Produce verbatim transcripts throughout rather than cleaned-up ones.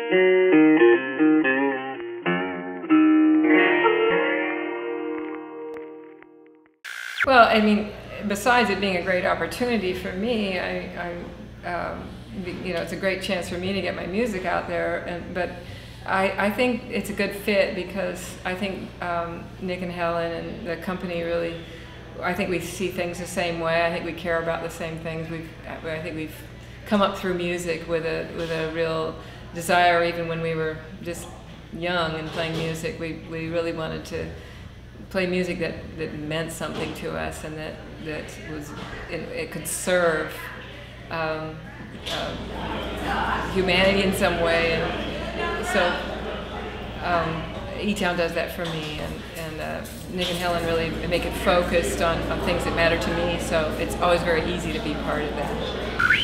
Well, I mean, besides it being a great opportunity for me, I, I um, you know, it's a great chance for me to get my music out there. And but I, I think it's a good fit because I think um, Nick and Helen and the company really, I think we see things the same way. I think we care about the same things. We've, I think we've come up through music with a with a real desire. Even when we were just young and playing music, we we really wanted to play music that, that meant something to us and that, that was it, it could serve um, um, humanity in some way. And so um, E-Town does that for me, and, and uh, Nick and Helen really make it focused on, on things that matter to me, so it's always very easy to be part of that.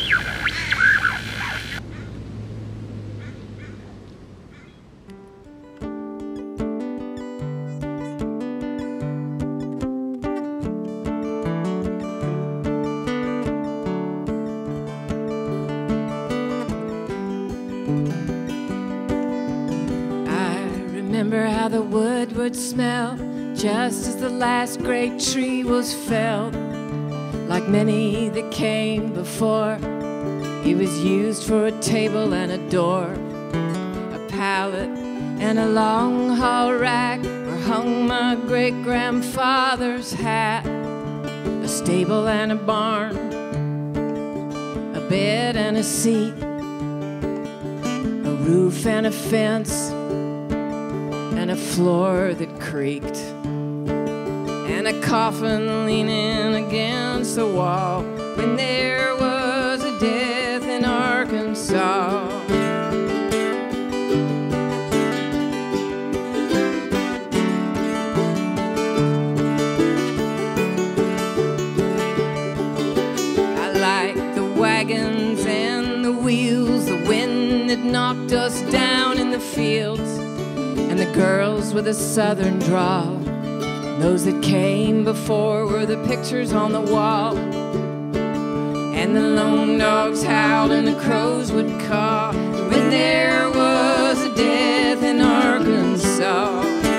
Remember how the wood would smell just as the last great tree was felled. Like many that came before, he was used for a table and a door, a pallet and a long hall rack where hung my great-grandfather's hat, a stable and a barn, a bed and a seat, a roof and a fence, and a floor that creaked, and a coffin leaning against the wall when there was a death in Arkansas. I like the wagons and the wheels, the wind that knocked us down in the fields, and the girls with a southern drawl. Those that came before were the pictures on the wall, and the lone dogs howled and the crows would caw when there was a death in Arkansas.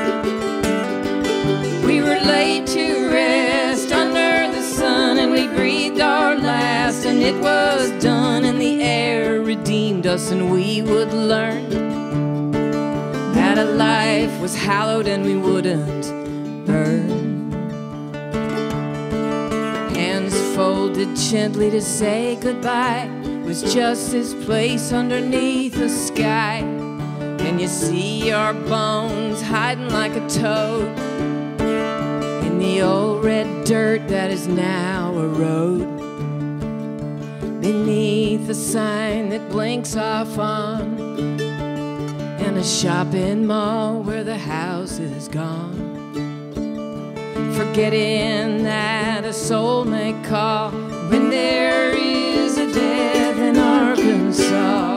We were laid to rest under the sun, and we breathed our last, and it was done, and the air redeemed us, and we would learn that a life was hallowed and we wouldn't burn. Hands folded gently to say goodbye was just this place underneath the sky. Can you see our bones hiding like a toad in the old red dirt that is now a road, beneath a sign that blinks off on, and a shopping mall where the house is gone, forgetting that a soul may call when there is a death in Arkansas.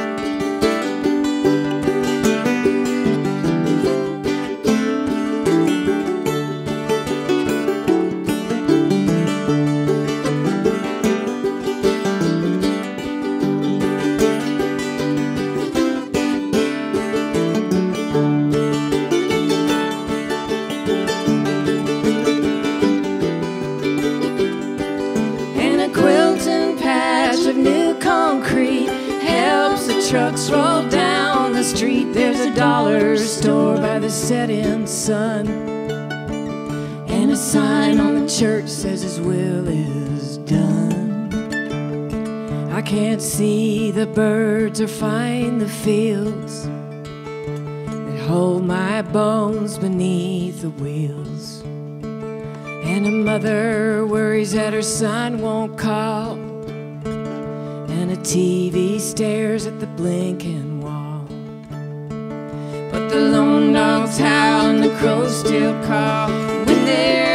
Trucks roll down the street, there's a dollar store by the setting sun, and a sign on the church says his will is done. I can't see the birds or find the fields that hold my bones beneath the wheels, and a mother worries that her son won't call, and a T V stares at the blinking wall. But the lone dogs howl and the crows still call when they're